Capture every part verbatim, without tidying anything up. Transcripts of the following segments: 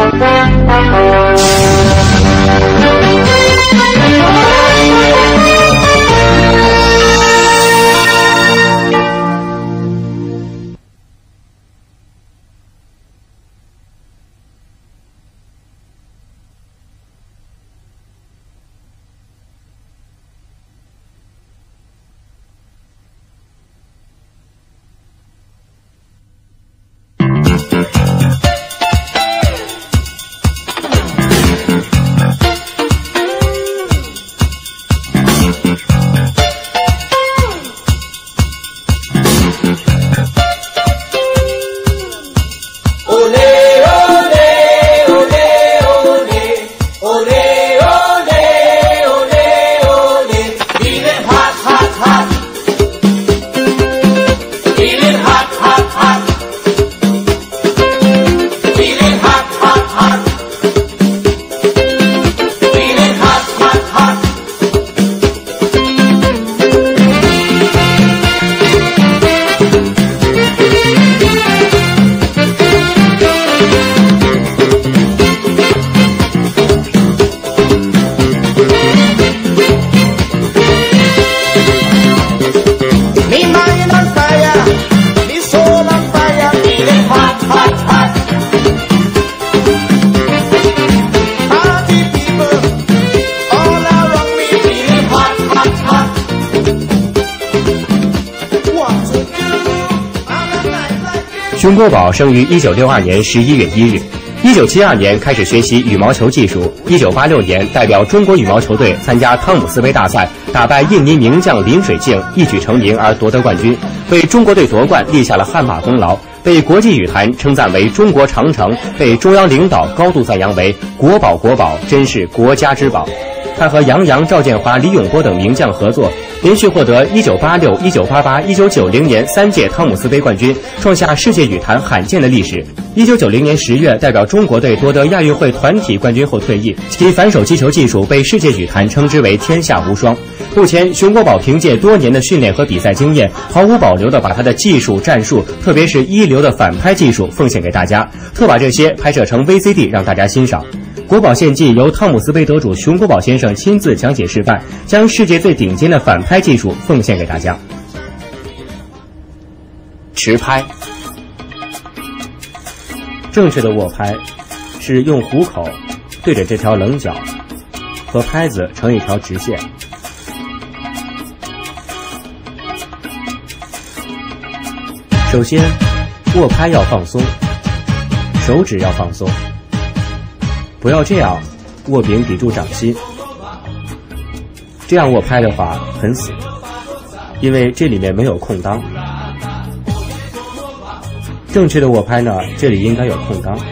熊国宝生于一九六二年十一月一日，一九七二年开始学习羽毛球技术。一九八六年代表中国羽毛球队参加汤姆斯杯大赛，打败印尼名将林水镜，一举成名而夺得冠军，为中国队夺冠立下了汗马功劳，被国际羽坛称赞为中国长城，被中央领导高度赞扬为国宝国宝，真是国家之宝。他和杨洋、赵建华、李永波等名将合作，连续获得一九八六、一九八八、一九九零年三届汤姆斯杯冠军，创下世界羽坛罕见的历史。一九九零年十月，代表中国队夺得亚运会团体冠军后退役，其反手击球技术被世界羽坛称之为天下无双。目前，熊国宝凭借多年的训练和比赛经验，毫无保留地把他的技术、战术，特别是一流的反拍技术奉献给大家，特把这些拍摄成 V C D 让大家欣赏。国宝献技由汤姆斯杯得主熊国宝先生亲自讲解示范，将世界最顶尖的反拍技术奉献给大家。持拍，正确的握拍是用虎口对着这条棱角，和拍子成一条直线。首先，握拍要放松，手指要放松。不要这样，握柄抵住掌心，这样握拍的话很死，因为这里面没有空当。正确的握拍呢，这里应该有空当，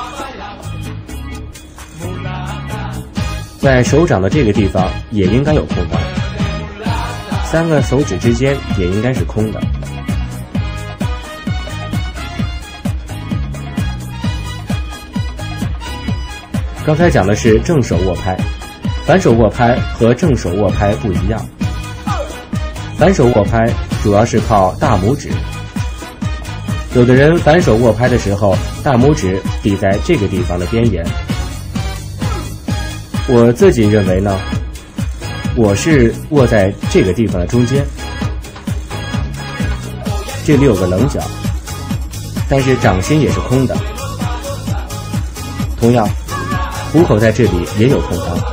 在手掌的这个地方也应该有空当，三个手指之间也应该是空的。刚才讲的是正手握拍，反手握拍和正手握拍不一样。反手握拍主要是靠大拇指，有的人反手握拍的时候，大拇指抵在这个地方的边沿。我自己认为呢，我是握在这个地方的中间，这里有个棱角，但是掌心也是空的。同样，虎口在这里也有空当，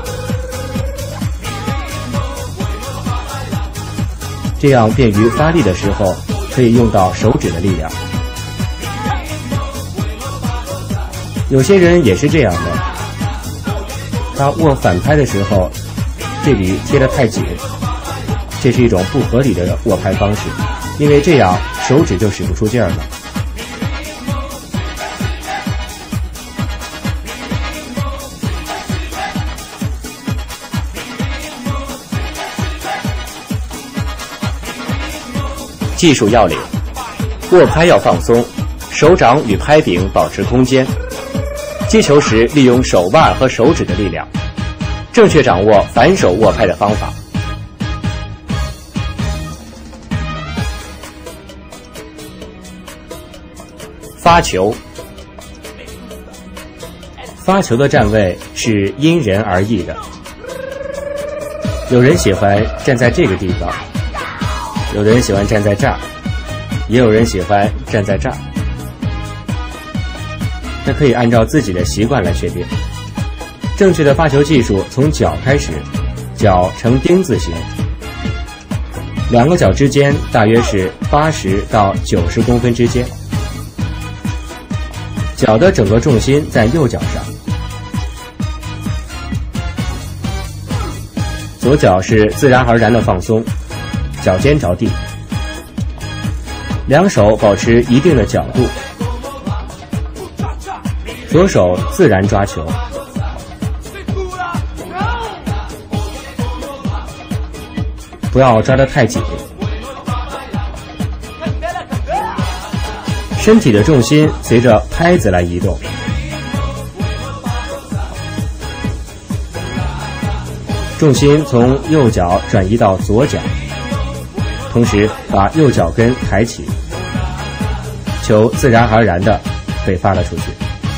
这样便于发力的时候可以用到手指的力量。有些人也是这样的，他握反拍的时候这里贴得太紧，这是一种不合理的握拍方式，因为这样手指就使不出劲儿了。技术要领：握拍要放松，手掌与拍柄保持空间。击球时利用手腕和手指的力量，正确掌握反手握拍的方法。发球， 发球的站位是因人而异的，有人喜欢站在这个地方，有人喜欢站在这儿，也有人喜欢站在这儿。这可以按照自己的习惯来确定。正确的发球技术从脚开始，脚呈丁字形，两个脚之间大约是八十到九十公分之间。脚的整个重心在右脚上，左脚是自然而然的放松，脚尖着地，两手保持一定的角度，左手自然抓球，不要抓得太紧，身体的重心随着拍子来移动，重心从右脚转移到左脚，同时把右脚跟抬起，球自然而然地被发了出去。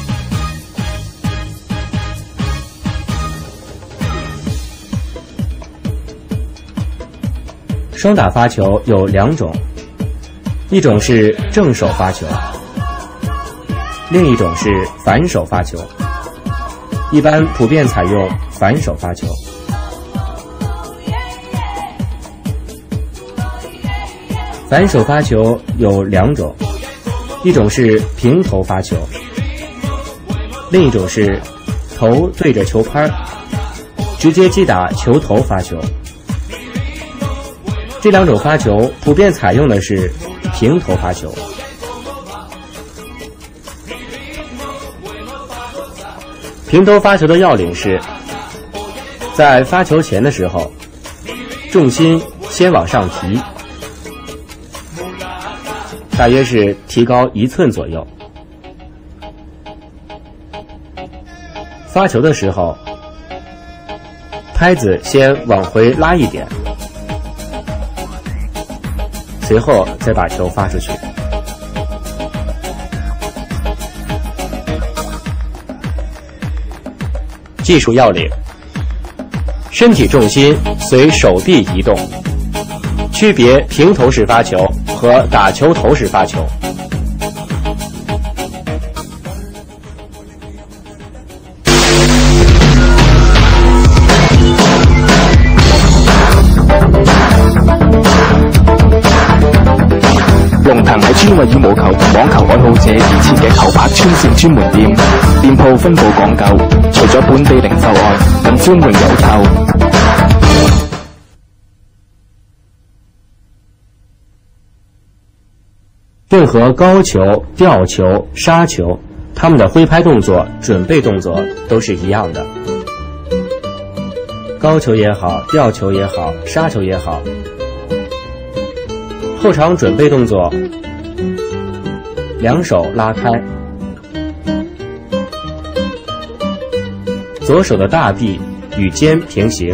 双打发球有两种，一种是正手发球，另一种是反手发球。一般普遍采用反手发球。反手发球有两种，一种是平头发球，另一种是头对着球拍，直接击打球头发球。这两种发球普遍采用的是平头发球。平头发球的要领是，在发球前的时候，重心先往上提，大约是提高一寸左右。发球的时候，拍子先往回拉一点，随后再把球发出去。技术要领：身体重心随手臂移动，区别平头式发球和打球头式发球。 龍騰係專為羽毛球同網球愛好者而設嘅球拍穿線專門店，店鋪分佈講究，除咗本地零售外，更歡迎郵購。 任何高球、吊球、杀球，他们的挥拍动作、准备动作都是一样的。高球也好，吊球也好，杀球也好，后场准备动作，两手拉开，左手的大臂与肩平行，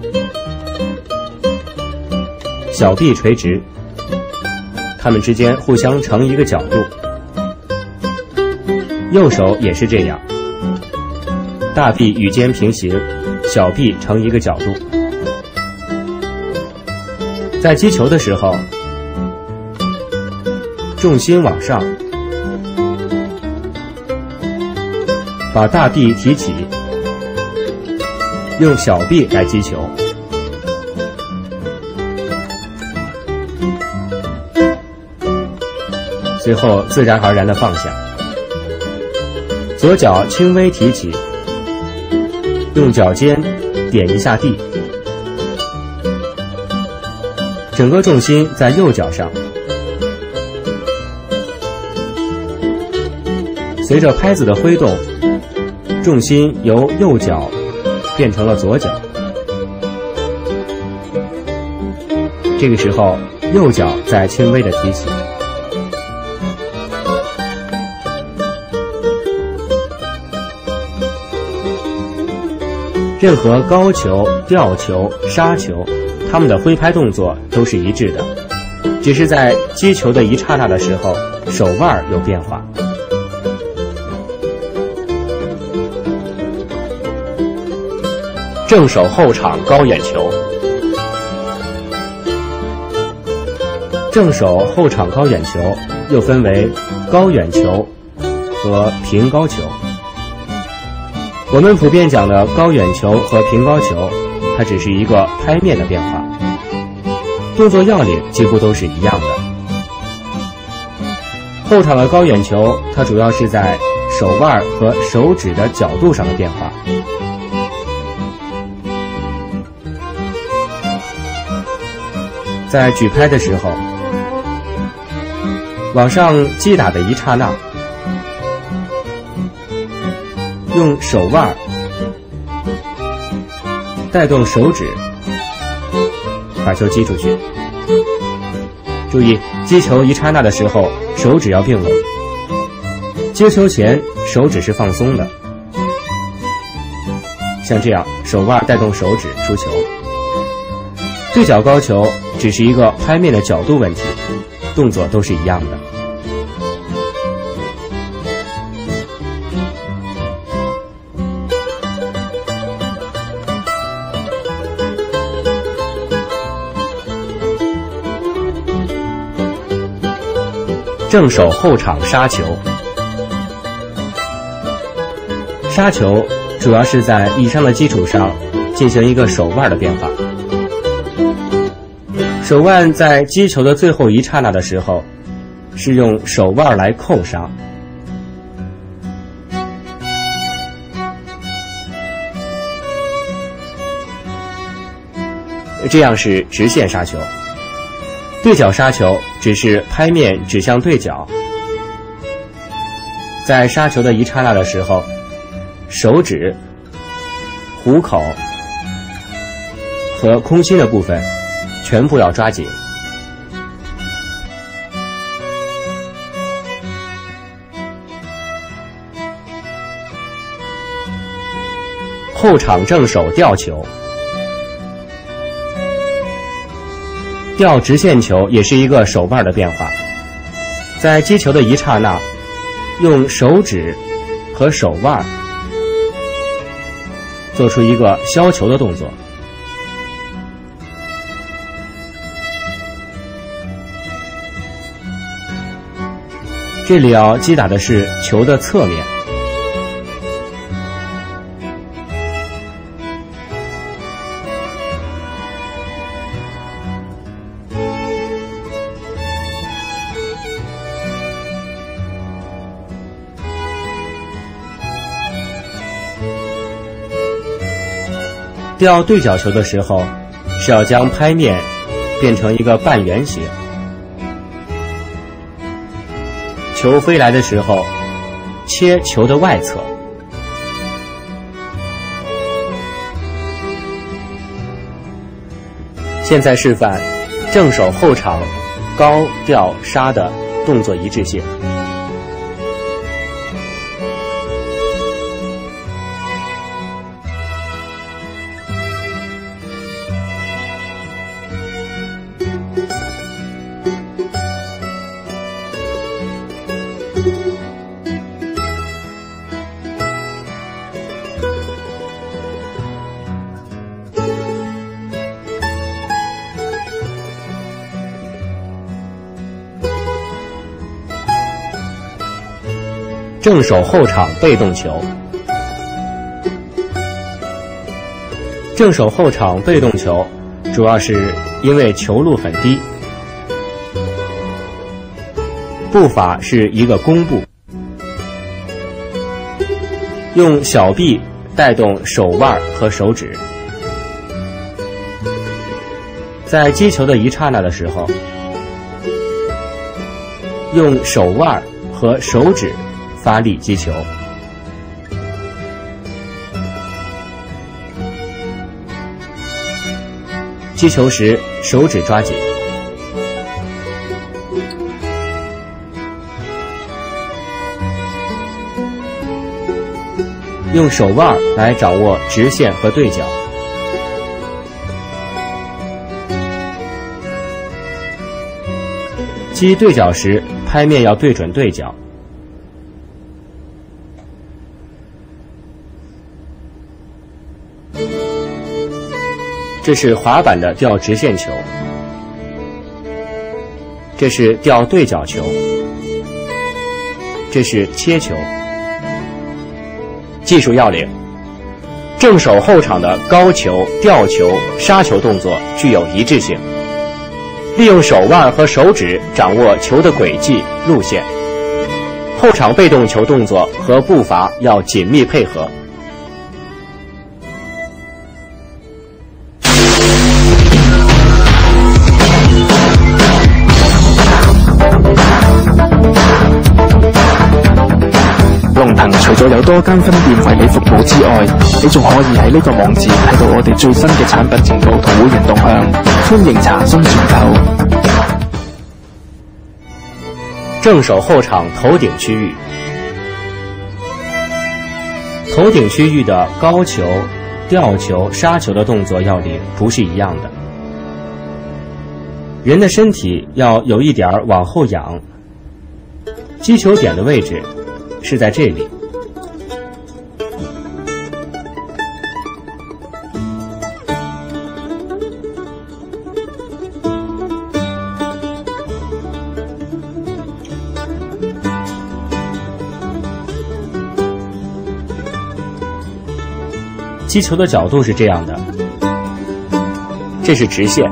小臂垂直，它们之间互相成一个角度。右手也是这样，大臂与肩平行，小臂成一个角度。在击球的时候，重心往上，把大臂提起，用小臂来击球。随后自然而然地放下，左脚轻微提起，用脚尖点一下地，整个重心在右脚上。随着拍子的挥动，重心由右脚变成了左脚。这个时候，右脚再轻微的提起。任何高球、吊球、杀球，他们的挥拍动作都是一致的，只是在击球的一刹那的时候，手腕有变化。 正手后场高远球。正手后场高远球又分为高远球和平高球。我们普遍讲的高远球和平高球，它只是一个拍面的变化，动作要领几乎都是一样的。后场的高远球，它主要是在手腕和手指的角度上的变化。在举拍的时候，往上击打的一刹那，用手腕带动手指把球击出去。注意，击球一刹那的时候，手指要并拢。接球前，手指是放松的，像这样，手腕带动手指出球。对角高球只是一个拍面的角度问题，动作都是一样的。正手后场杀球。杀球主要是在以上的基础上进行一个手腕的变化。手腕在击球的最后一刹那的时候，是用手腕来扣杀。这样是直线杀球。对角杀球只是拍面指向对角，在杀球的一刹那的时候，手指、虎口和空心的部分全部要抓紧。后场正手吊球。吊直线球也是一个手腕的变化，在击球的一刹那，用手指和手腕做出一个削球的动作。这里要击打的是球的侧面。吊对角球的时候，是要将拍面变成一个半圆形。球飞来的时候，切球的外侧。现在示范正手后场高吊杀的动作一致性。正手后场被动球。正手后场被动球主要是因为球路很低，步法是一个弓步，用小臂带动手腕和手指，在击球的一刹那的时候，用手腕和手指发力击球。击球时手指抓紧。用手腕来掌握直线和对角。击对角时，拍面要对准对角。 这是滑板的吊直线球，这是吊对角球，这是切球。技术要领：正手后场的高球、吊球、杀球动作具有一致性，利用手腕和手指掌握球的轨迹、路线。后场被动球动作和步伐要紧密配合。 龍騰除咗有多間分店為你服務之外，你仲可以喺呢個網址睇到我哋最新嘅產品情報同會員動向，歡迎查詢選購。 正手后场头顶区域，头顶区域的高球、吊球、杀球的动作要领不是一样的。人的身体要有一点往后仰，击球点的位置是在这里。击球的角度是这样的，这是直线，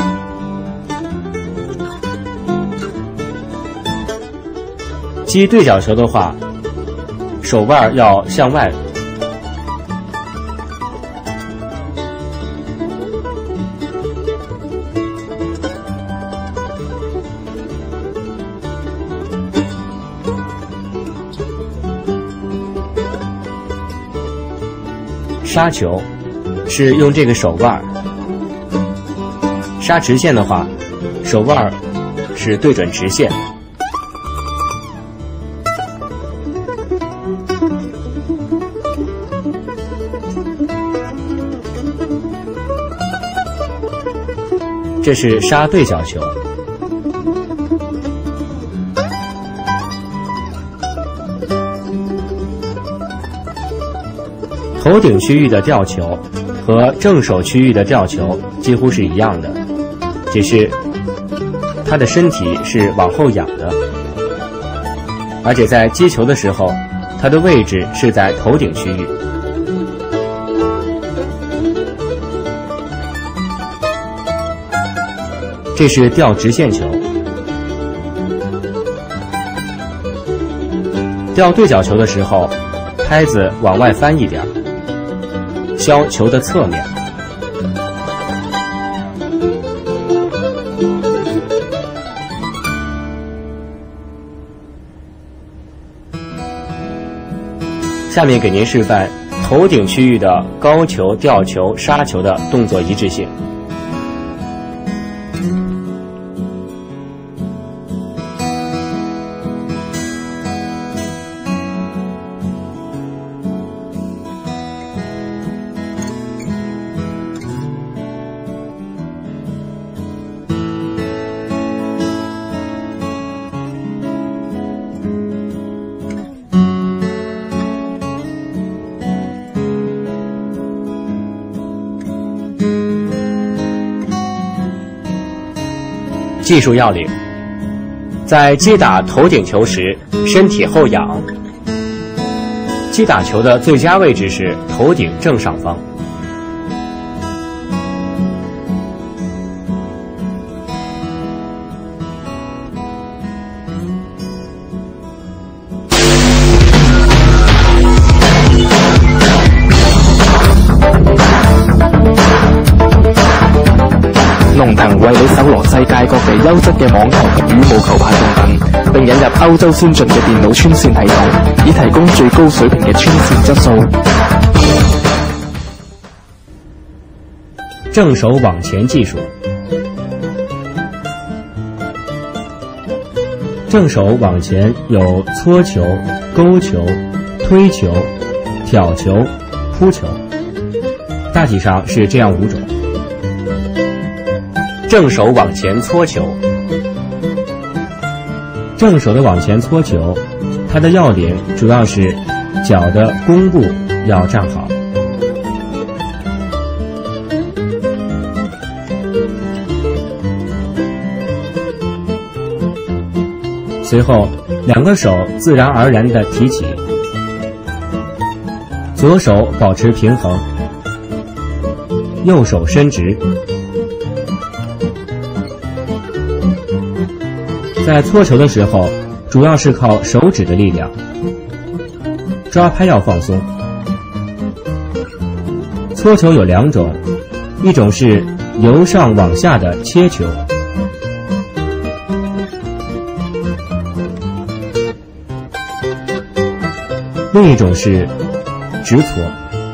击对角球的话，手腕要向外，杀球是用这个手腕，杀直线的话，手腕是对准直线。这是杀对角球。头顶区域的吊球和正手区域的吊球几乎是一样的，只是他的身体是往后仰的，而且在击球的时候，他的位置是在头顶区域。这是吊直线球，吊对角球的时候，拍子往外翻一点，削球的侧面。下面给您示范头顶区域的高球、吊球、杀球的动作一致性。技术要领：在击打头顶球时，身体后仰。击打球的最佳位置是头顶正上方。 龍騰為你搜羅世界各地優質嘅網球及羽毛球拍用品，並引入歐洲先進嘅電腦穿線系統，以提供最高水平嘅穿線質素。 正手往前技術。正手往前有搓球、勾球、推球、挑球、扑球，大体上是这样五种。正手往前搓球，正手的往前搓球，它的要领主要是脚的弓部要站好， 随后两个手自然而然地提起，左手保持平衡，右手伸直。在搓球的时候，主要是靠手指的力量，抓拍要放松。搓球有两种，一种是由上往下的切球，另一种是直搓。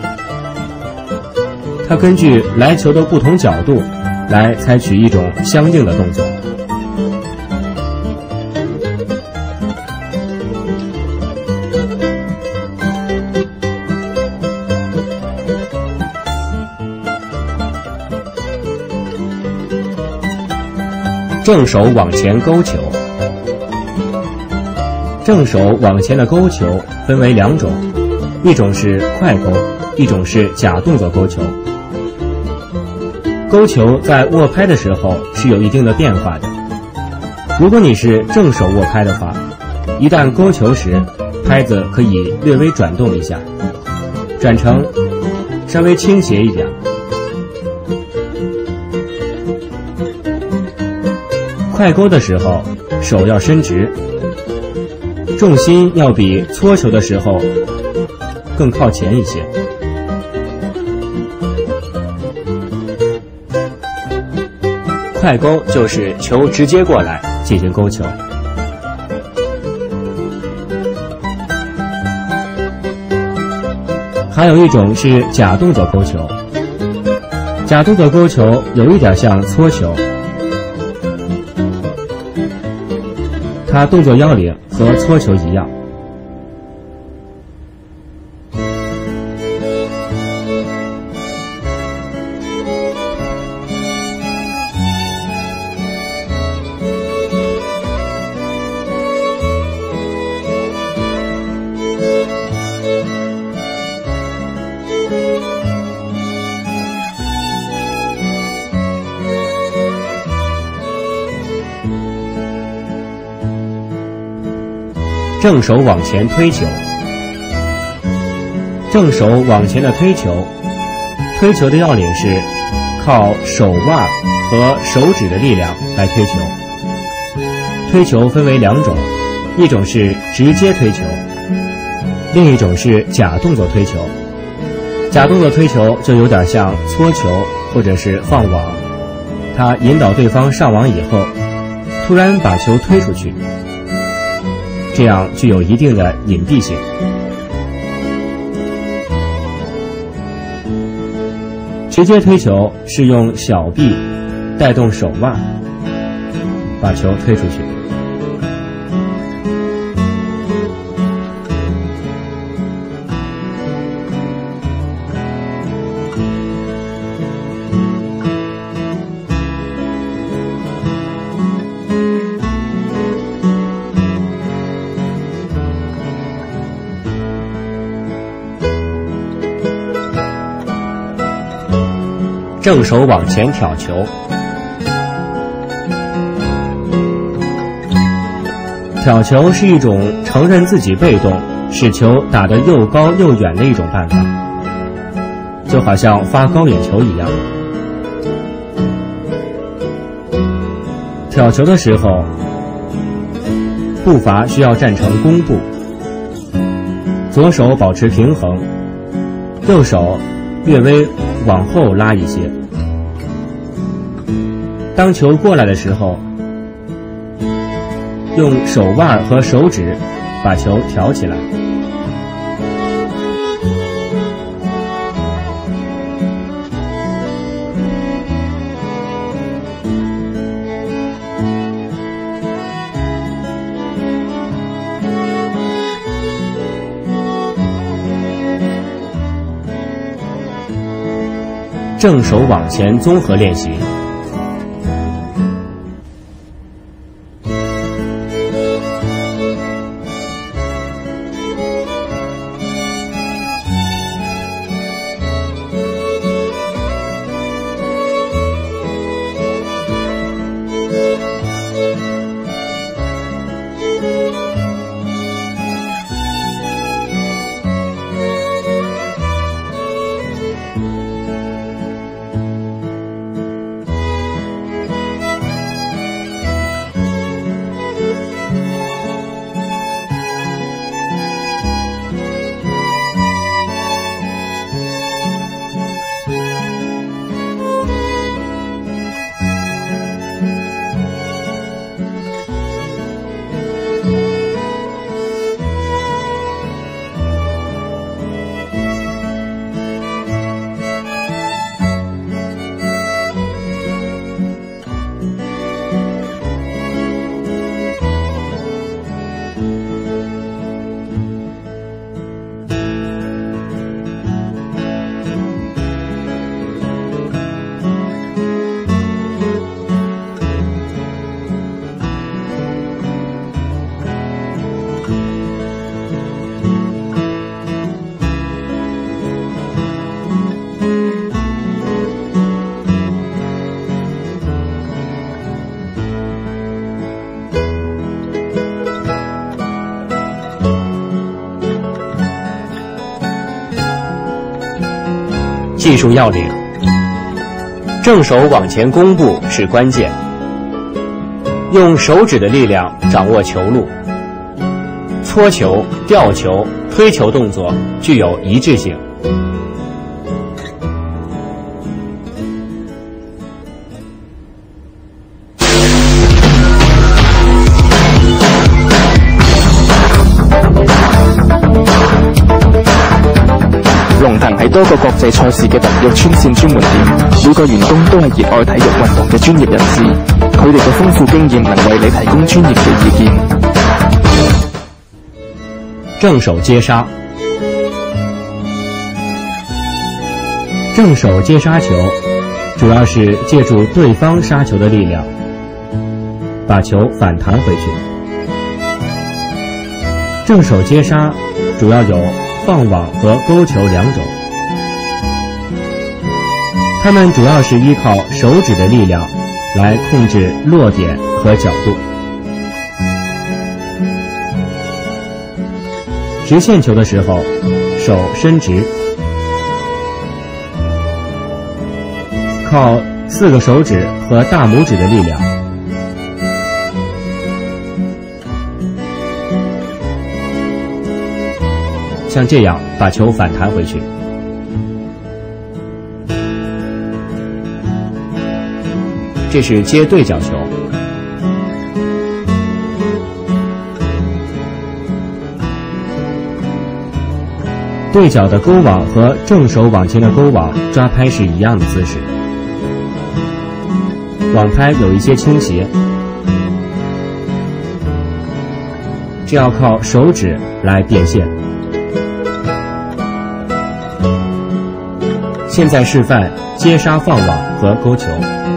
它根据来球的不同角度来采取一种相应的动作。正手往前勾球，正手往前的勾球分为两种，一种是快勾，一种是假动作勾球。勾球在握拍的时候是有一定的变化的。如果你是正手握拍的话，一旦勾球时，拍子可以略微转动一下，转成稍微倾斜一点。快勾的时候，手要伸直，重心要比搓球的时候更靠前一些。快勾就是球直接过来进行勾球。还有一种是假动作勾球，假动作勾球有一点像搓球，它动作要领和搓球一样。正手往前推球，正手往前的推球，推球的要领是靠手腕和手指的力量来推球。推球分为两种，一种是直接推球，另一种是假动作推球。假动作推球就有点像搓球或者是放网，它引导对方上网以后，突然把球推出去，这样具有一定的隐蔽性。直接推球是用小臂带动手腕把球推出去。正手往前挑球，挑球是一种承认自己被动，使球打得又高又远的一种办法，就好像发高远球一样。挑球的时候，步伐需要站成弓步，左手保持平衡，右手略微往后拉一些。当球过来的时候，用手腕和手指把球挑起来。正手往前综合练习。 技术要领：正手往前弓步是关键，用手指的力量掌握球路，搓球、吊球、推球动作具有一致性。 龍騰係多個國際賽事嘅特約穿線專門店，每個員工都係熱愛體育運動嘅專業人士，佢哋嘅豐富經驗能為你提供專業嘅意見。 正手接殺，正手接杀球，主要是借助對方殺球的力量，把球反彈回去。正手接殺主要有放網和勾球兩種，它們主要是依靠手指的力量來控制落點和角度。直線球的時候，手伸直，靠四個手指和大拇指的力量，像這樣把球反彈回去。這是接對角球。對角的勾網和正手往前的勾網抓拍是一樣的姿勢，網拍有一些傾斜，這要靠手指來變現。現在示範接殺放網和勾球。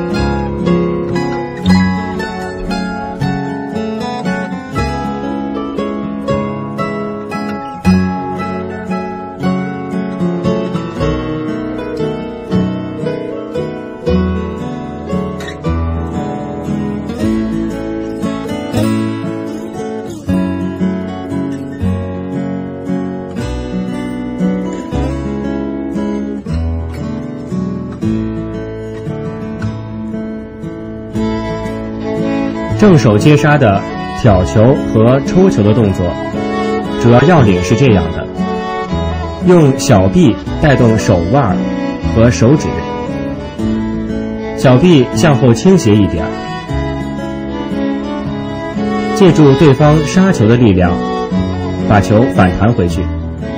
正手接殺的挑球和抽球的動作，主要要領是這樣的：用小臂帶動手腕和手指，小臂向後傾斜一點，借助對方殺球的力量，把球反彈回去。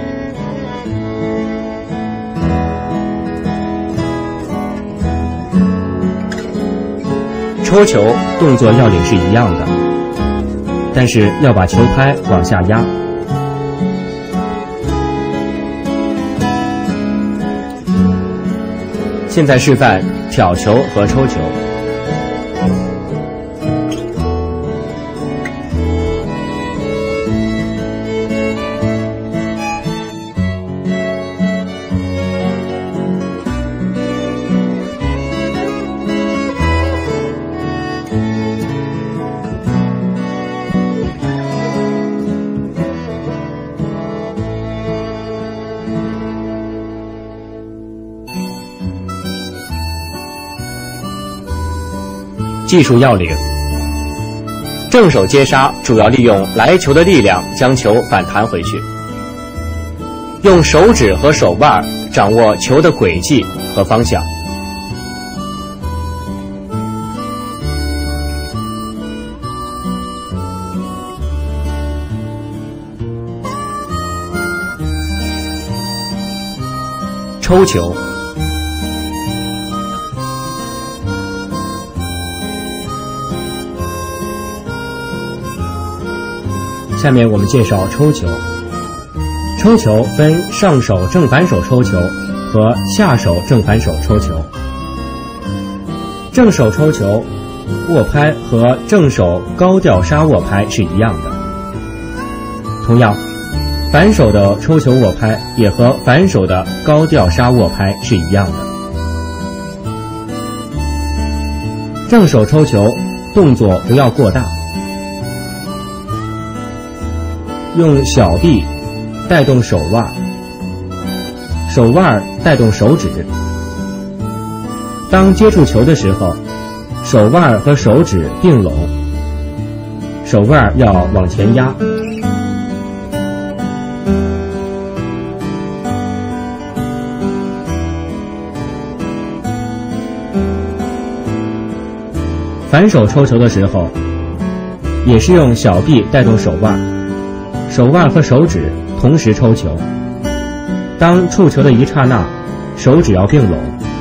抽球動作要領是一樣的，但是要把球拍往下壓。現在示範挑球和抽球。技術要領：正手接殺主要利用來球的力量將球反彈回去，用手指和手腕掌握球的軌跡和方向。抽球。下面我們介紹抽球。抽球分上手正反手抽球和下手正反手抽球。正手抽球握拍和正手高吊殺握拍是一樣的。同樣，反手的抽球握拍也和反手的高吊殺握拍是一樣的。正手抽球動作不要過大，用小臂帶動手腕， 手腕带动手指。当接触球的时候，手腕和手指并拢，手腕要往前压。反手抽球的时候，也是用小臂带动手腕，手腕和手指同时抽球。当触球的一刹那，手指要并拢。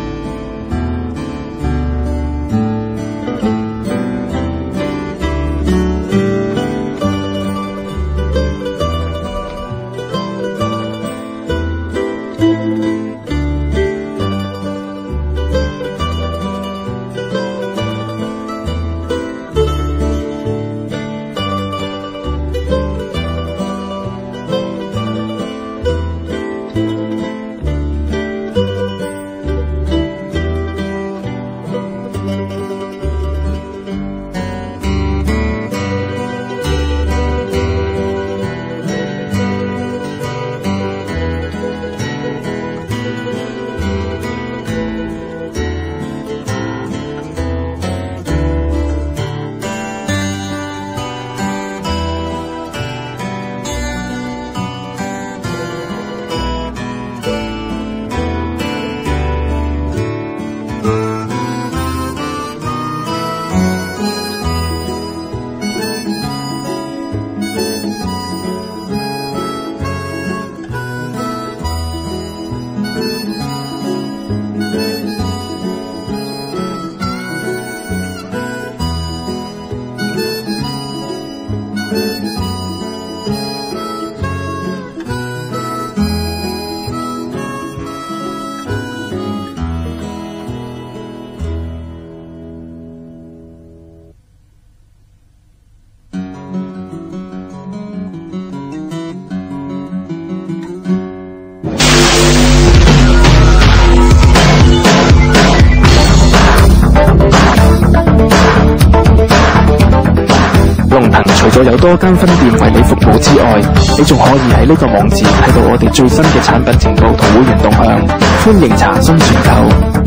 除咗有多間分店為你服務之外，你仲可以喺呢個網址睇到我哋最新嘅產品情報同會員動向，歡迎查詢選購。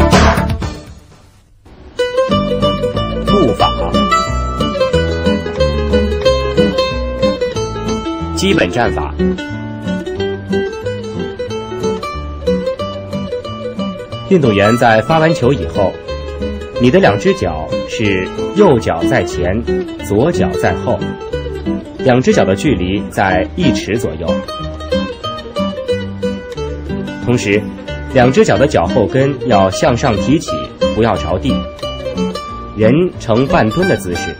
步法，基本站法。运动员在发完球以后，你的两只脚是右脚在前，左脚在后，两只脚的距离在一尺左右。同时，两只脚的脚后跟要向上提起，不要着地，人呈半蹲的姿势。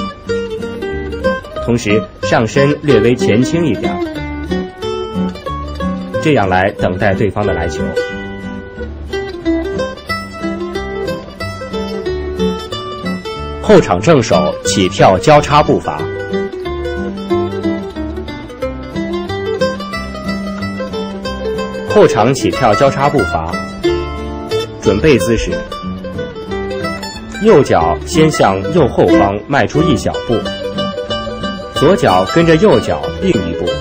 同时，上身略微前倾一点，这样来等待对方的来球。后场正手起跳交叉步伐。后场起跳交叉步伐，准备姿势。右脚先向右后方迈出一小步，左脚跟着右脚并一步。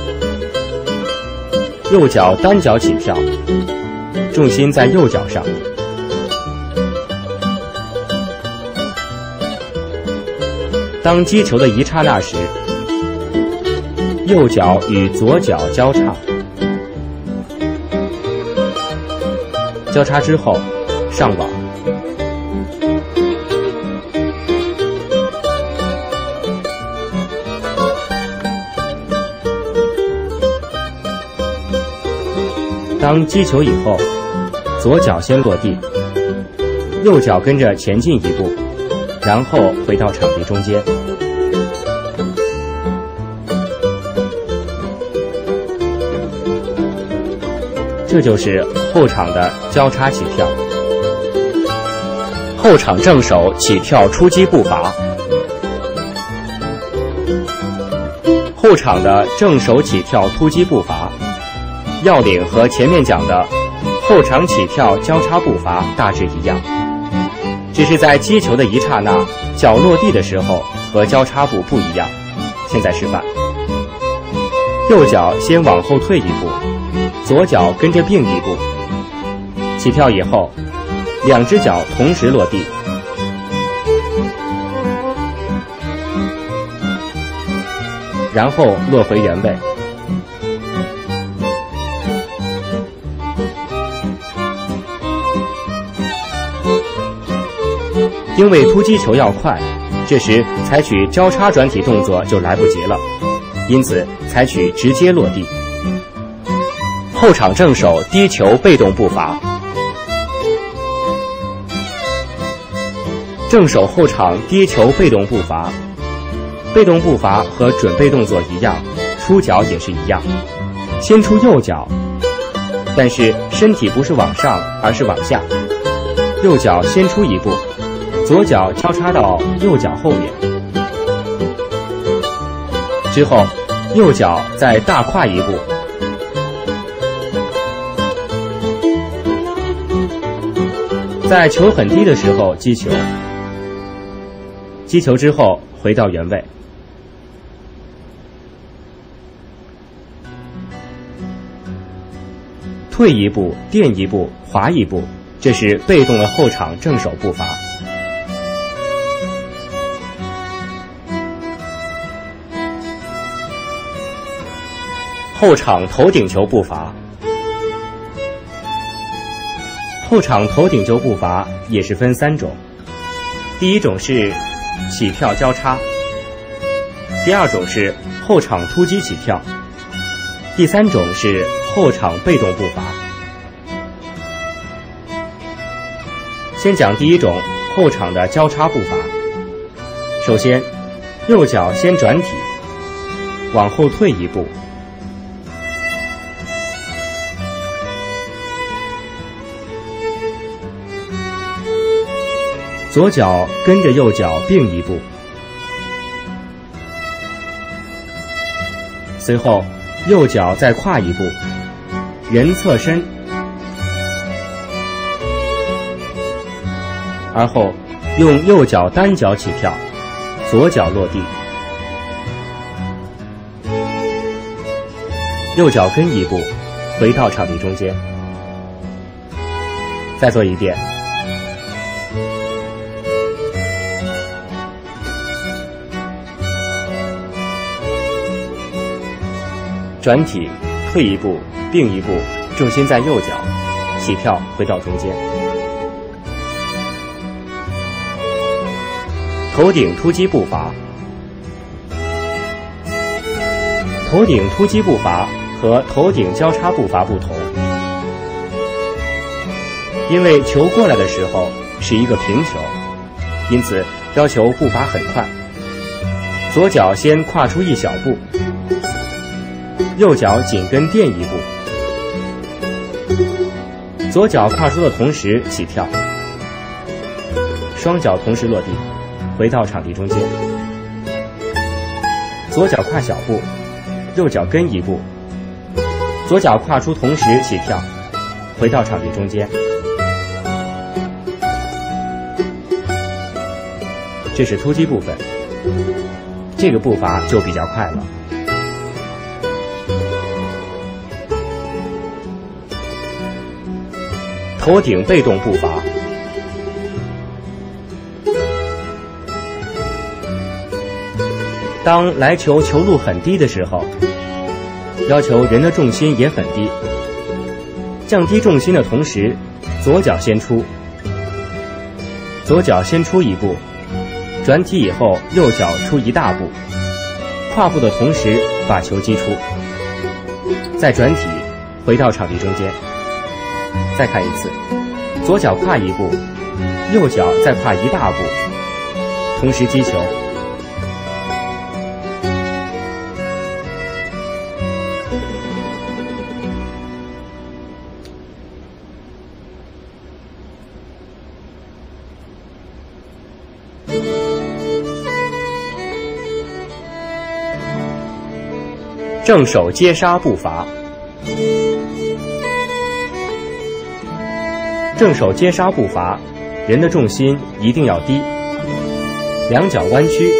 右脚单脚起跳，重心在右脚上。当击球的一刹那时，右脚与左脚交叉，交叉之后上网。当击球以后，左脚先落地，右脚跟着前进一步，然后回到场地中间。这就是后场的交叉起跳。后场正手起跳出击步伐。后场的正手起跳突击步伐，要领和前面讲的后场起跳交叉步伐大致一样，只是在击球的一刹那，脚落地的时候和交叉步不一样。现在示范：右脚先往后退一步，左脚跟着并一步， 起跳以后，两只脚同时落地，然后落回原位。因为突击球要快，这时采取交叉转体动作就来不及了，因此采取直接落地。后场正手低球被动步伐，正手后场低球被动步伐，被动步伐和准备动作一样，出脚也是一样，先出右脚，但是身体不是往上，而是往下，右脚先出一步，左脚交叉到右脚后面，之后右脚再大跨一步，在球很低的时候击球，击球之后回到原位。退一步，垫一步，滑一步，这是被动的后场正手步伐。后场头顶球步伐，后场头顶球步伐也是分三种，第一种是起跳交叉，第二种是后场突击起跳，第三种是后场被动步伐。先讲第一种后场的交叉步伐。首先，右脚先转体，往后退一步，左脚跟着右脚并一步，随后右脚再跨一步，人侧身，而后用右脚单脚起跳，左脚落地，右脚跟一步，回到场地中间。再做一遍。转体，退一步，并一步，重心在右脚，起跳回到中间。头顶突击步伐。头顶突击步伐和头顶交叉步伐不同，因为球过来的时候是一个平球，因此要求步伐很快。左脚先跨出一小步，右脚紧跟垫一步，左脚跨出的同时起跳，双脚同时落地，回到场地中间。左脚跨小步，右脚跟一步，左脚跨出同时起跳，回到场地中间。这是突击部分，这个步伐就比较快了。头顶被动步伐。当来球球路很低的时候，要求人的重心也很低，降低重心的同时，左脚先出，左脚先出一步，转体以后右脚出一大步，跨步的同时把球击出，再转体回到场地中间。再看一次，左脚跨一步，右脚再跨一大步，同时击球。正手接杀步伐。正手接杀步伐，人的重心一定要低，两脚弯曲。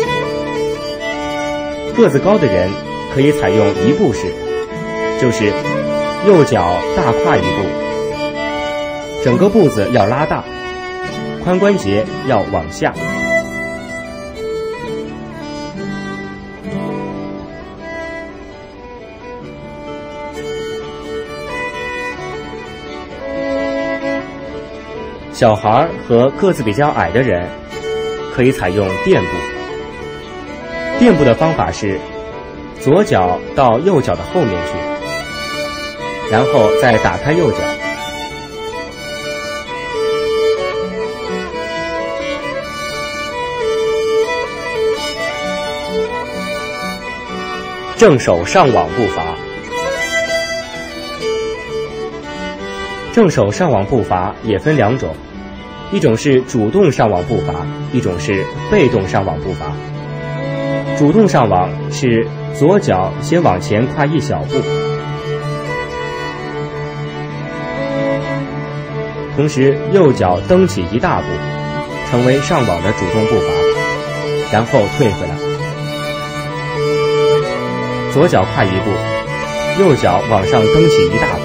个子高的人可以采用一步式，就是右脚大跨一步， 整个步子要拉大，髋关节要往下。小孩和个子比较矮的人可以采用垫步。垫步的方法是左脚到右脚的后面去，然后再打开右脚。正手上网步伐。正手上网步伐也分两种，一种是主动上网步伐，一种是被动上网步伐。主动上网是左脚先往前跨一小步，同时右脚蹬起一大步，成为上网的主动步伐，然后退回来。左脚跨一步，右脚往上蹬起一大步。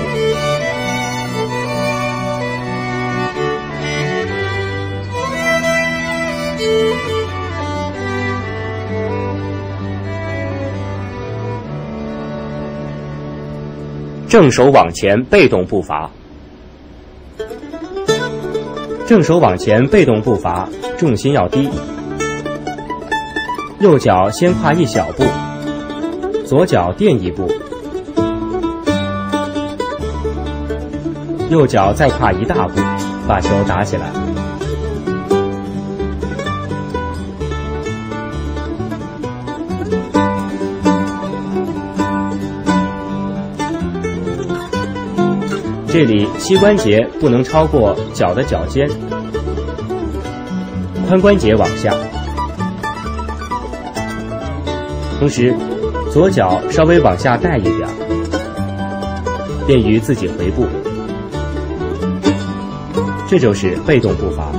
正手往前被动步伐。正手往前被动步伐，重心要低。右脚先跨一小步，左脚垫一步，右脚再跨一大步，把球打起来。这里膝关节不能超过脚的脚尖，髋关节往下，同时左脚稍微往下带一点，便于自己回步。这就是被动步伐。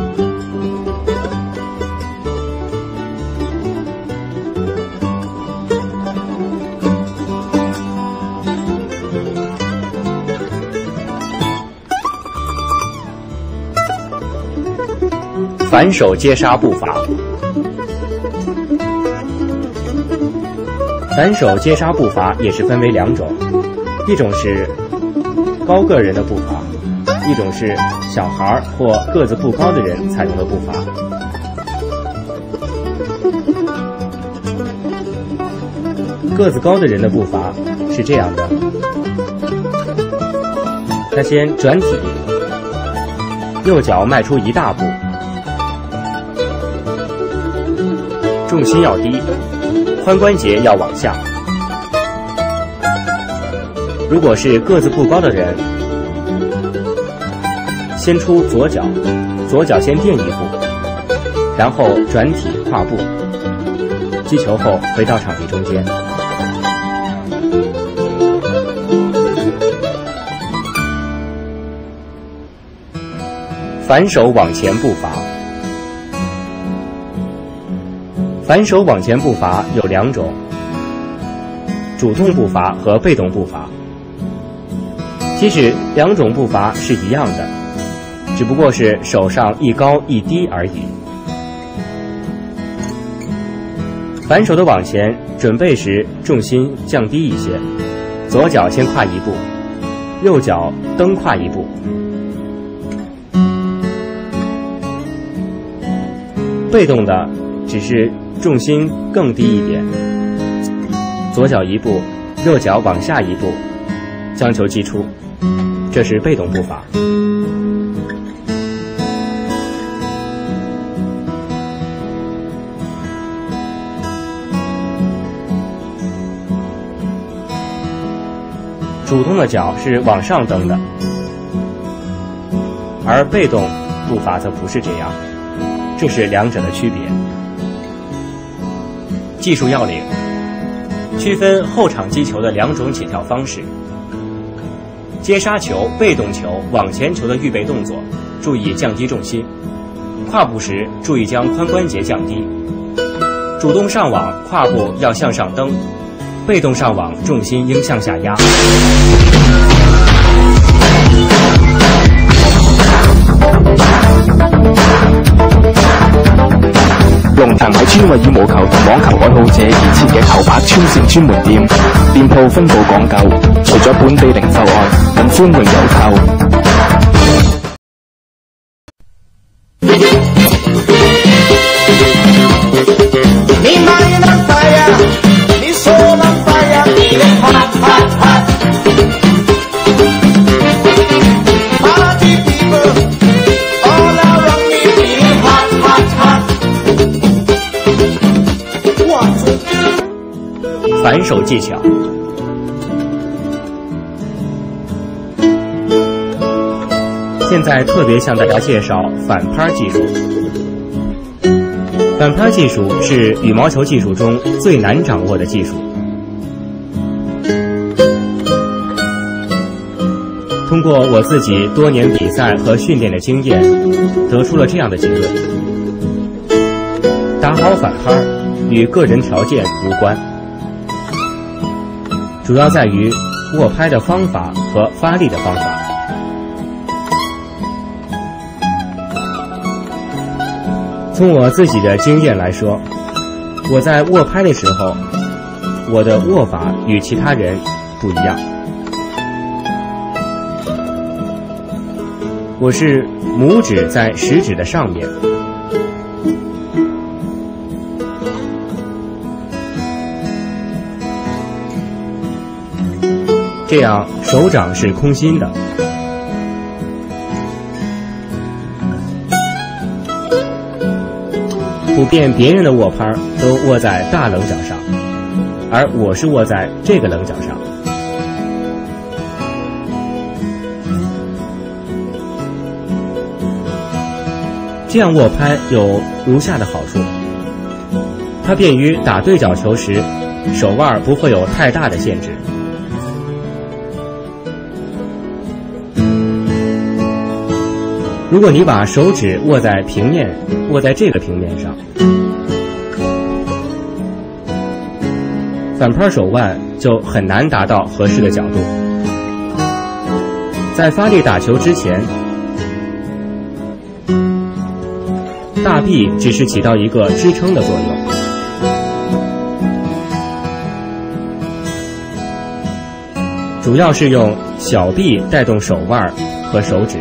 反手接杀步伐。反手接杀步伐也是分为两种，一种是高个人的步伐，一种是小孩或个子不高的人采用的步伐。个子高的人的步伐是这样的，他先转体，右脚迈出一大步，重心要低，髋关节要往下。如果是个子不高的人，先出左脚，左脚先垫一步，然后转体跨步，击球后回到场地中间。反手往前步伐。反手往前步伐有两种，主动步伐和被动步伐。其实两种步伐是一样的，只不过是手上一高一低而已。反手的往前准备时重心降低一些，左脚先跨一步，右脚蹬跨一步。被动的只是重心更低一点，左脚一步，右脚往下一步，将球击出，这是被动步伐。主动的脚是往上蹬的，而被动步伐则不是这样，这是两者的区别。技术要领：区分后场击球的两种起跳方式。接杀球、被动球、往前球的预备动作，注意降低重心；跨步时注意将髋关节降低。主动上网，跨步要向上蹬；被动上网，重心应向下压。 龍騰係專為羽毛球同網球愛好者而設嘅球拍穿線專門店，店鋪分佈講究，除咗本地零售外，更歡迎郵購。 反手技巧。现在特别向大家介绍反拍技术。反拍技术是羽毛球技术中最难掌握的技术。通过我自己多年比赛和训练的经验，得出了这样的结论：打好反拍与个人条件无关。主要在于握拍的方法和发力的方法。从我自己的经验来说，我在握拍的时候，我的握法与其他人不一样。我是拇指在食指的上面，这样手掌是空心的。普遍别人的握拍都握在大棱角上，而我是握在这个棱角上。这样握拍有如下的好处：它便于打对角球时，手腕不会有太大的限制。如果你把手指握在平面，握在这个平面上，反拍手腕就很难达到合适的角度。在发力打球之前，大臂只是起到一个支撑的作用。主要是用小臂带动手腕和手指。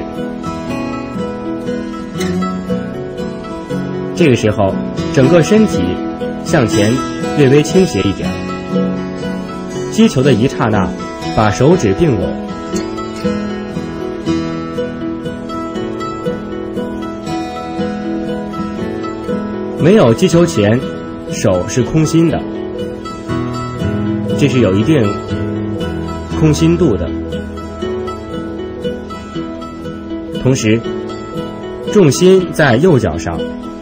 这个时候，整个身体向前略微倾斜一点，击球的一刹那，把手指并拢。没有击球前，手是空心的，这是有一定空心度的。同时，重心在右脚上。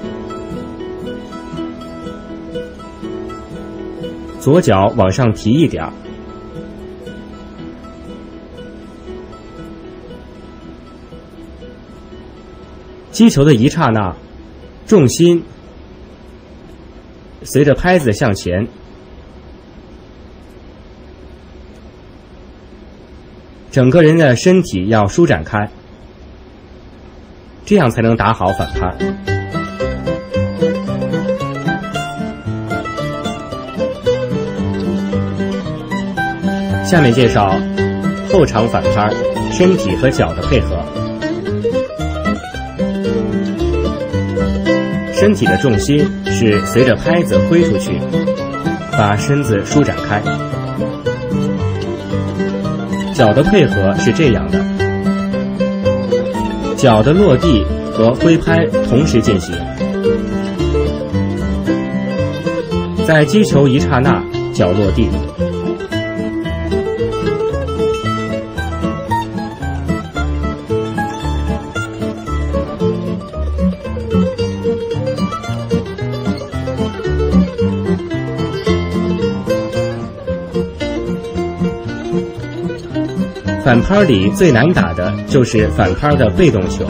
左脚往上提一点，击球的一刹那，重心随着拍子向前，整个人的身体要舒展开，这样才能打好反拍。下面介绍后场反拍，身体和脚的配合。身体的重心是随着拍子挥出去，把身子舒展开。脚的配合是这样的，脚的落地和挥拍同时进行。在击球一刹那，脚落地。反拍里最难打的就是反拍的被动球。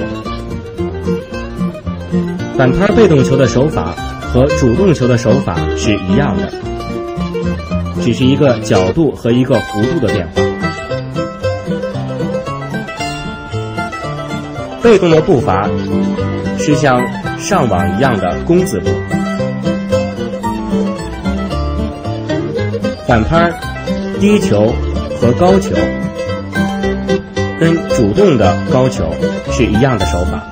反拍被动球的手法和主动球的手法是一样的，只是一个角度和一个弧度的变化。被动的步伐是像上网一样的弓字步， 反拍、低球和高球跟主动的高球是一样的手法。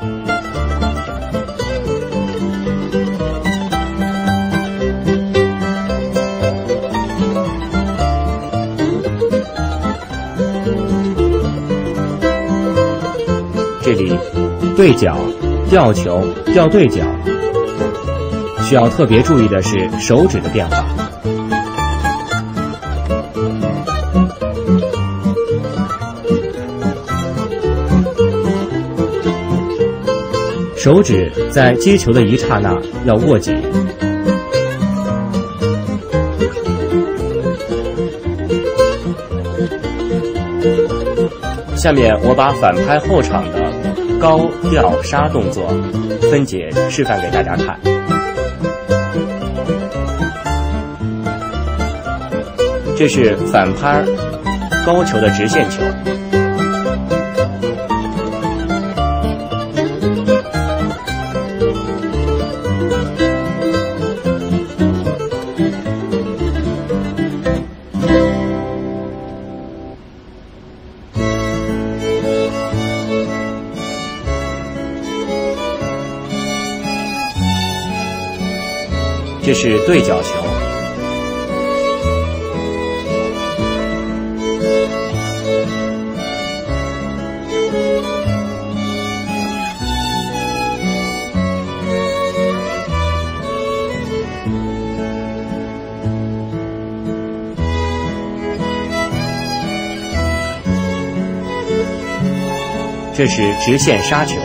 这里对角、吊球、吊对角，需要特别注意的是手指的变化。手指在击球的一刹那要握紧。下面我把反拍后场的高吊杀动作分解示范给大家看。这是反拍高球的直线球。这是对角球。这是直线杀球。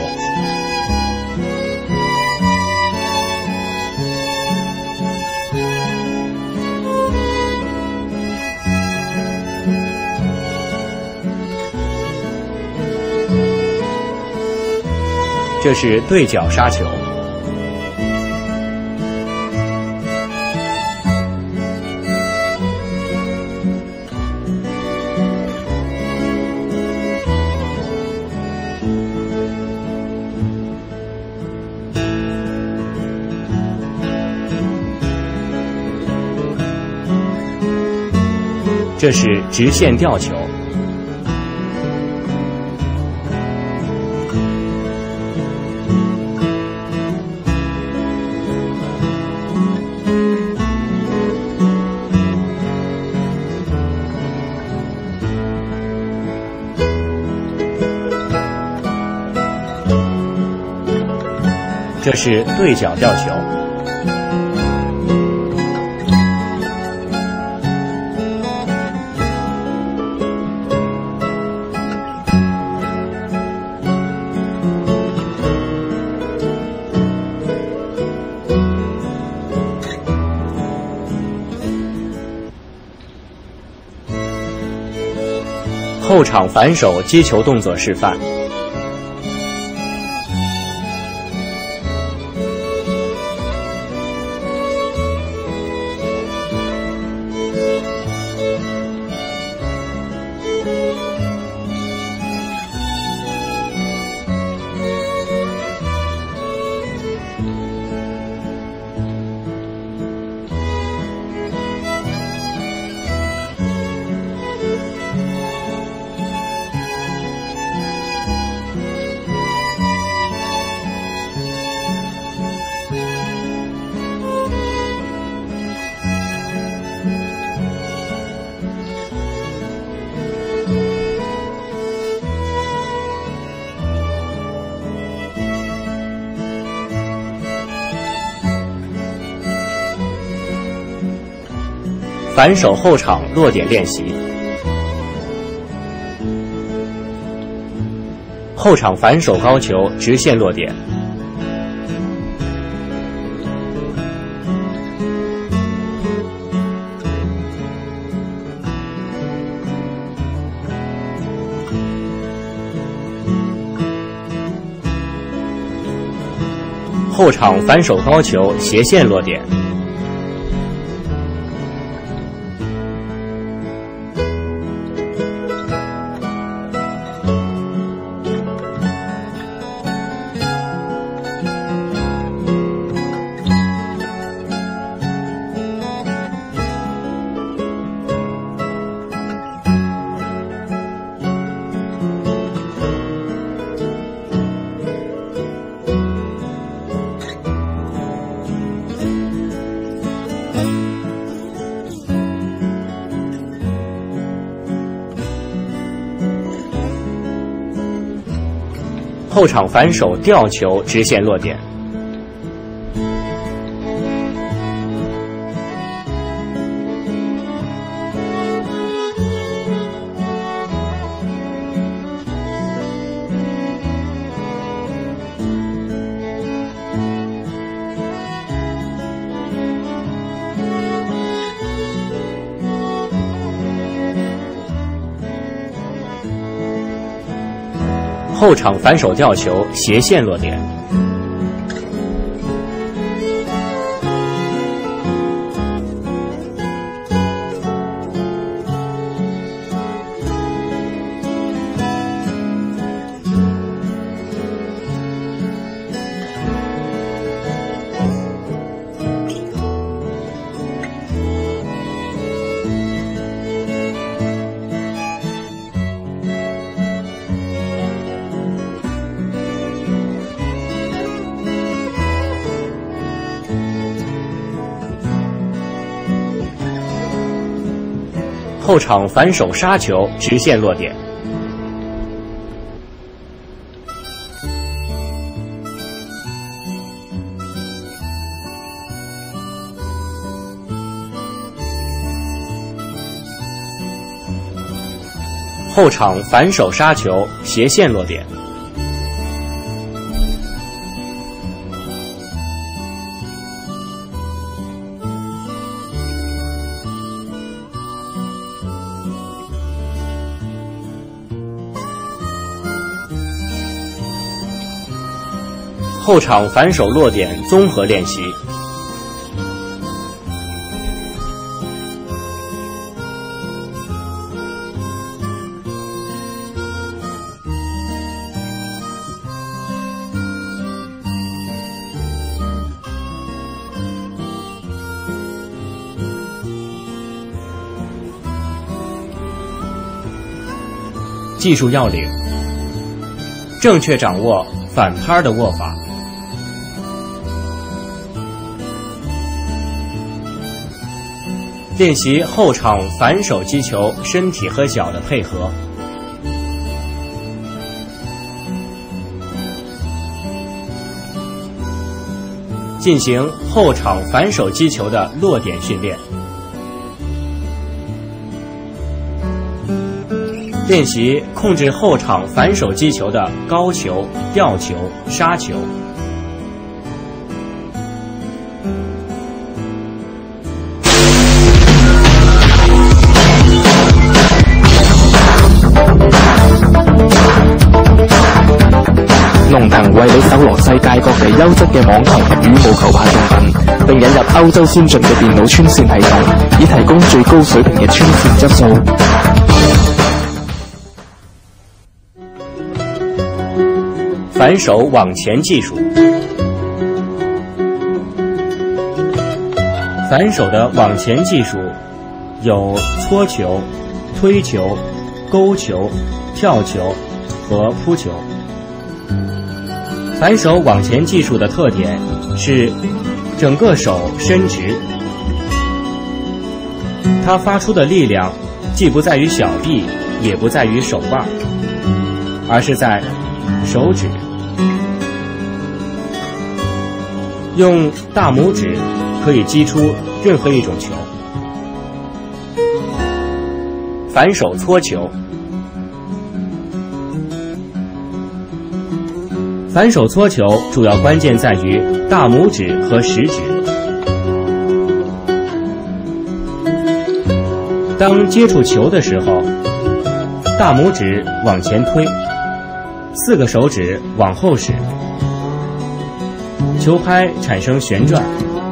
这是对角杀球。这是直线吊球。这是对角吊球。后场反手击球动作示范。反手后场落点练习。后场反手高球直线落点。后场反手高球斜线落点。 后场反手吊球直线落点。后场反手吊球斜线落点。后场反手杀球直线落点。后场反手杀球斜线落点。后场反手落点综合练习。技术要领：正确掌握反拍的握法。练习后场反手击球身体和脚的配合。进行后场反手击球的落点训练。练习控制后场反手击球的高球、吊球、杀球。 龍騰為你搜羅世界各地優質嘅網球及羽毛球拍用品，並引入歐洲先進嘅電腦穿線系統，以提供最高水平嘅穿線質素。 反手往前技术。反手的往前技术有搓球、推球、勾球、跳球和扑球。反手往前技术的特点是整个手伸直，它发出的力量既不在于小臂，也不在于手腕，而是在手指。用大拇指可以击出任何一种球。反手搓球。反手搓球主要关键在于大拇指和食指。当接触球的时候，大拇指往前推，四个手指往后使，球拍产生旋转。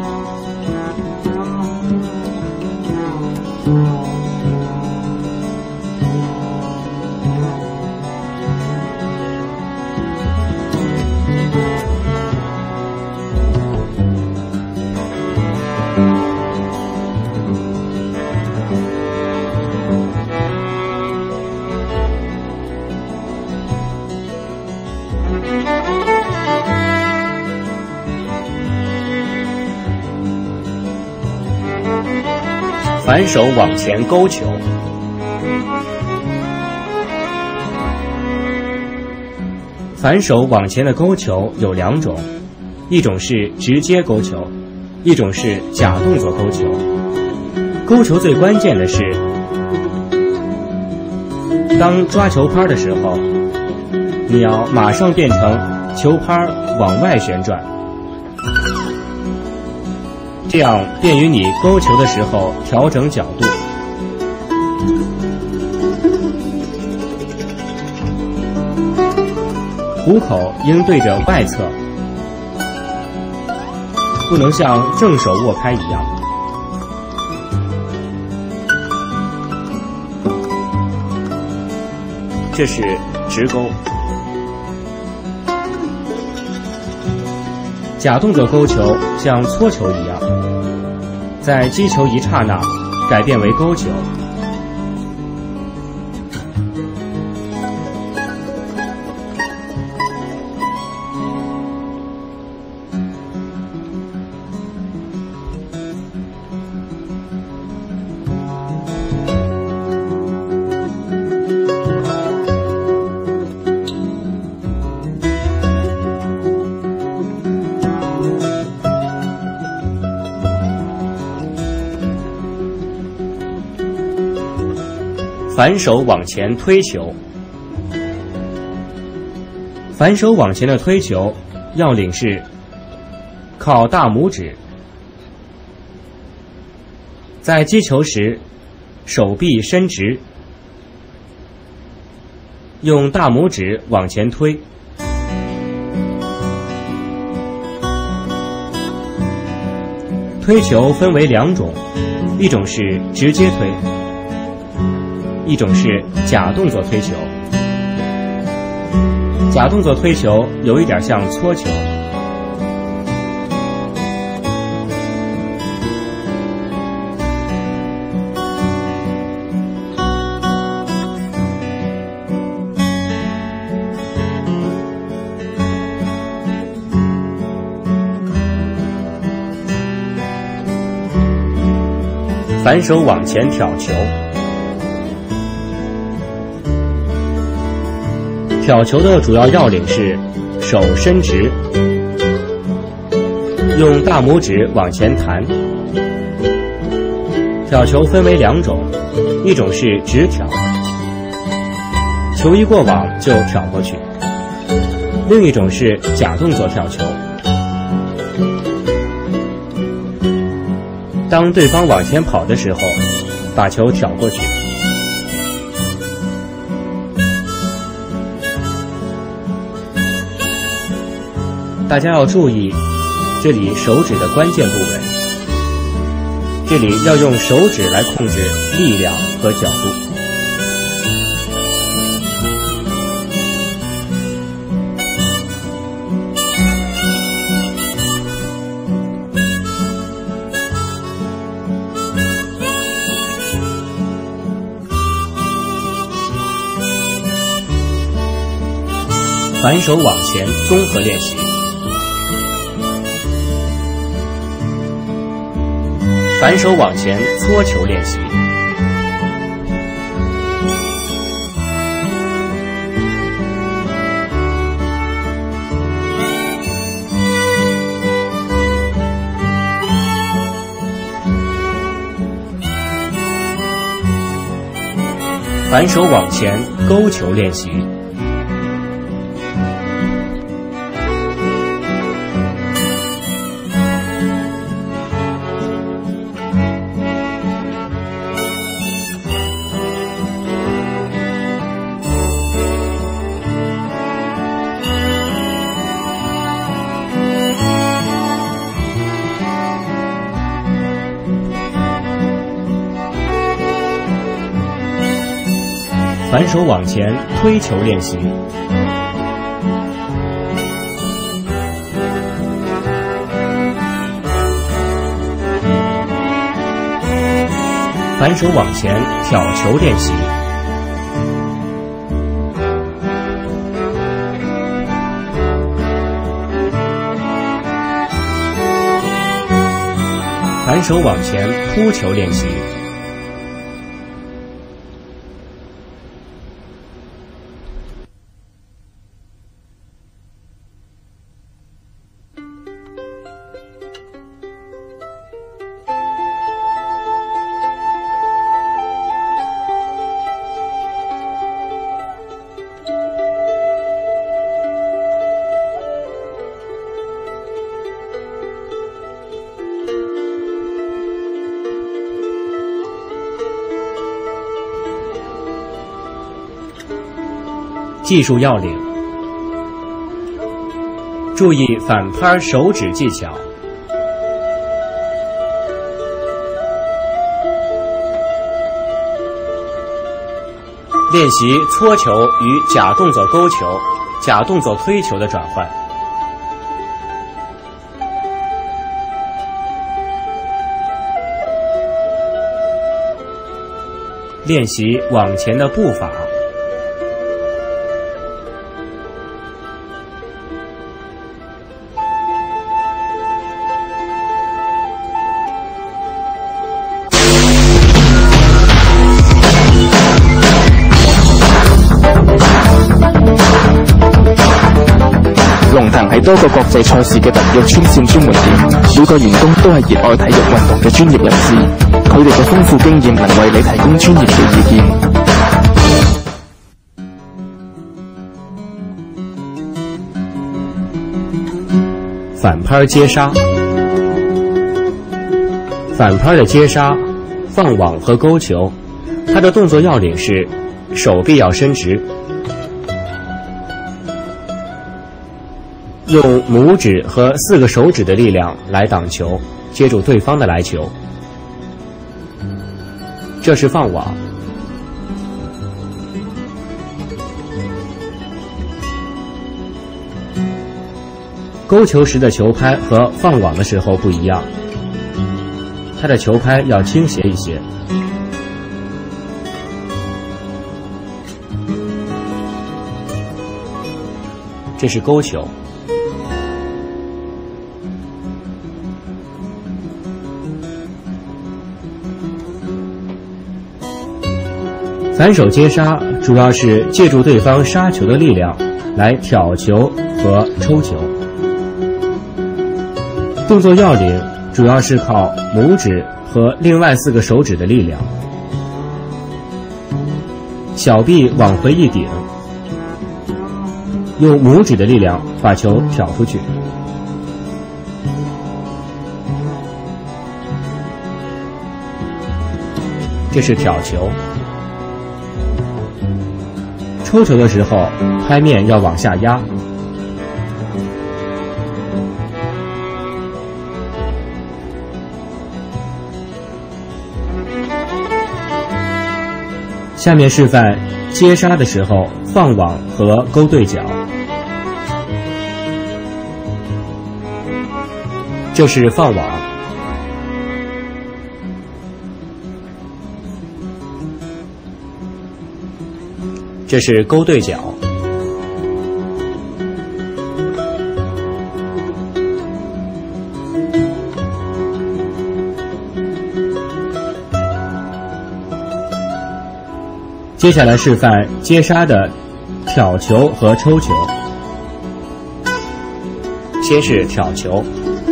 反手往前勾球。 反手往前的勾球有两种，一种是直接勾球，一种是假动作勾球。勾球最关键的是，当抓球拍的时候，你要马上变成球拍往外旋转，这样便于你勾球的时候调整角度。虎口应对着外侧，不能像正手握拍一样。这是直勾。假动作勾球像搓球一样，在击球一刹那改变为勾球。反手往前推球，反手往前的推球要领是靠大拇指，在击球时手臂伸直，用大拇指往前推。推球分为两种，一种是直接推，一种是假动作推球。假动作推球有一点像搓球。反手往前挑球，挑球的主要要领是手伸直，用大拇指往前弹。挑球分为两种，一种是直挑，球一过网就挑过去；另一种是假动作挑球。当对方往前跑的时候，把球挑过去。大家要注意，这里手指的关键部位，这里要用手指来控制力量和角度。反手往前综合练习，反手往前搓球练习，反手往前勾球练习。反手往前推球练习，反手往前挑球练习，反手往前扑球练习。 技术要领：注意反拍手指技巧。练习搓球与假动作勾球、假动作推球的转换。练习往前的步伐。 龍騰係多個國際賽事嘅特約穿線專門店，每個員工都係熱愛體育運動嘅專業人士，佢哋嘅豐富經驗能為你提供專業嘅意見。 反拍接杀，反拍的接杀、放网和勾球，它的动作要领是手臂要伸直。用拇指和四个手指的力量来挡球，接住对方的来球。这是放网。勾球时的球拍和放网的时候不一样，它的球拍要倾斜一些。这是勾球。反手接杀主要是借助对方杀球的力量来挑球和抽球，动作要领主要是靠拇指和另外四个手指的力量，小臂往回一顶，用拇指的力量把球挑出去。这是挑球。抽球的时候，拍面要往下压。下面示范接杀的时候放网和勾对角。这是放网。这是勾对角。接下来示范接杀的挑球和抽球。先是挑球。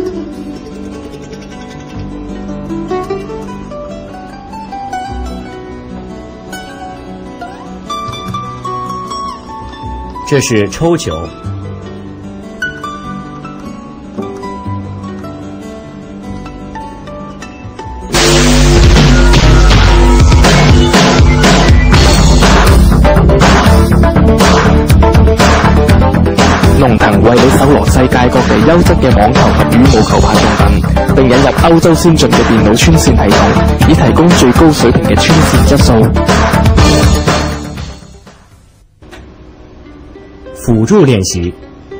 这是抽球。 龍騰為你搜羅世界各地優質嘅網球及羽毛球拍用品，並引入歐洲先進嘅電腦穿線系統，以提供最高水平嘅穿線質素。 輔助练习。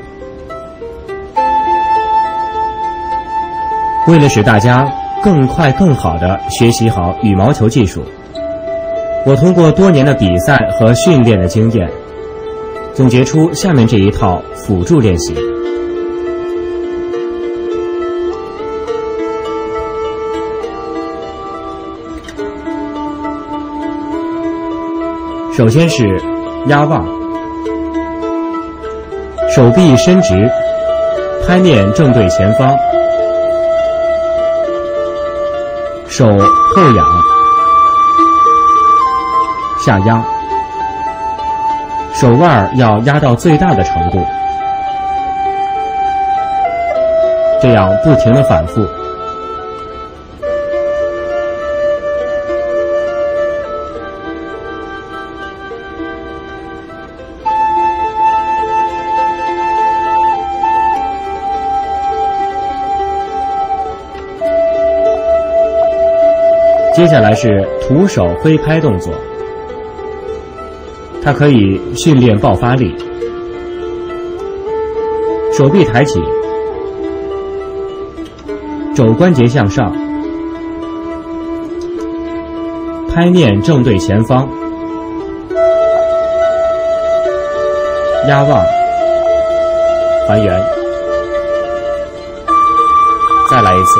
为了使大家更快更好地学习好羽毛球技术，我通过多年的比赛和训练的经验，总结出下面这一套辅助练习。首先是压腕，手臂伸直，拍面正对前方，手后仰，下压，手腕要压到最大的程度，这样不停地反复。 接下来是徒手挥拍动作，它可以训练爆发力。手臂抬起，肘关节向上，拍面正对前方，压望，还原，再来一次。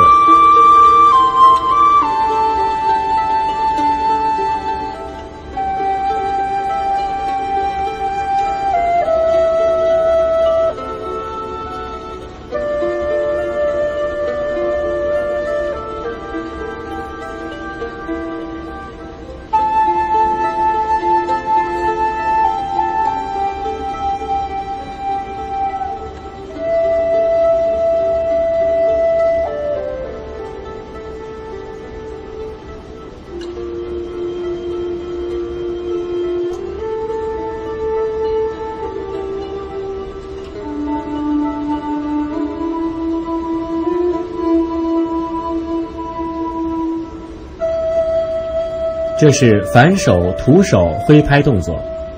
这是反手徒手挥拍动作，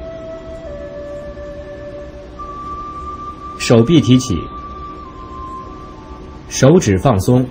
手臂提起，手指放松，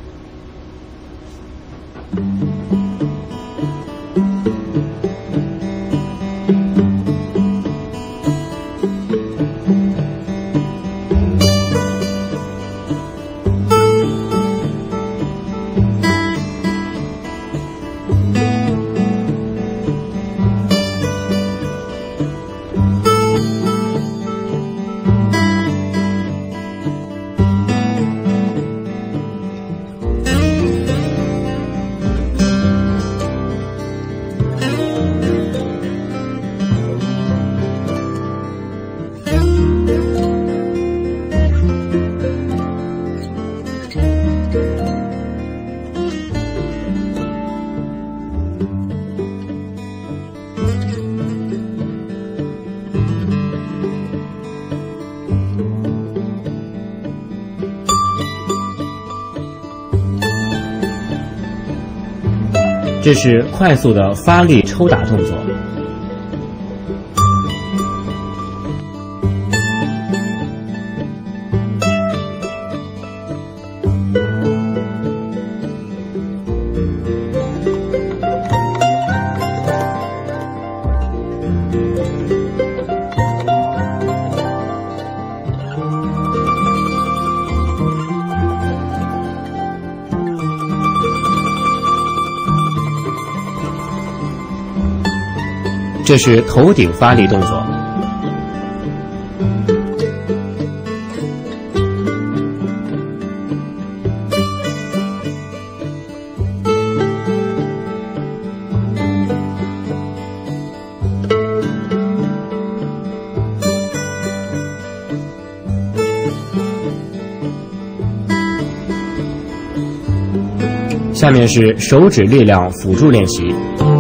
这是快速的发力抽打动作。这是头顶发力动作，下面是手指力量辅助练习。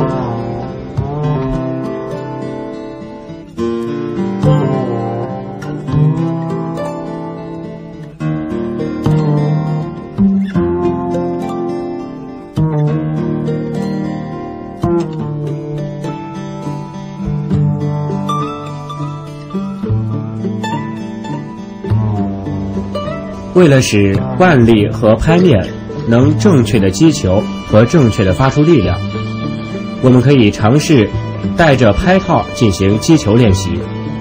为了使腕力和拍面能正确的击球和正确的发出力量，我们可以尝试带着拍套进行击球练习。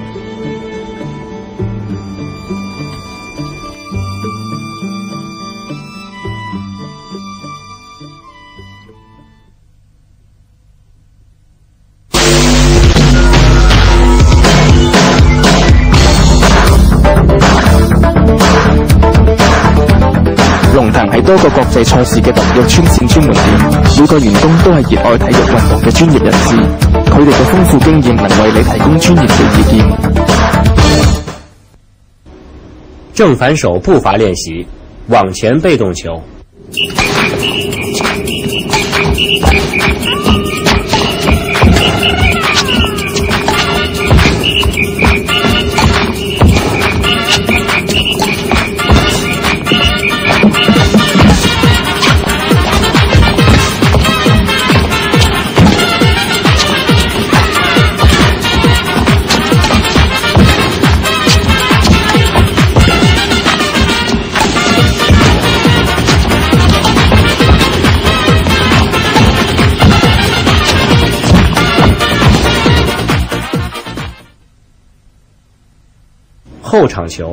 龍騰係多個國際賽事嘅特約穿線專門店，每個員工都係熱愛體育運動嘅專業人士，佢哋嘅豐富經驗能為你提供專業嘅意見。 正反手步伐練習，往前被動球。 后场球。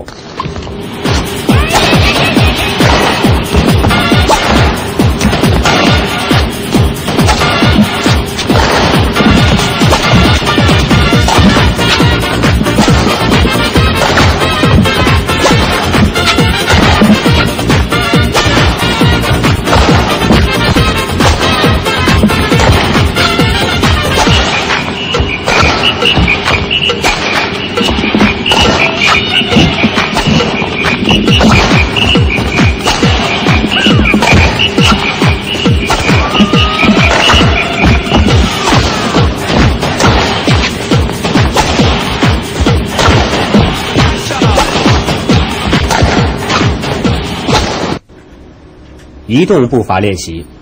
移动步伐练习。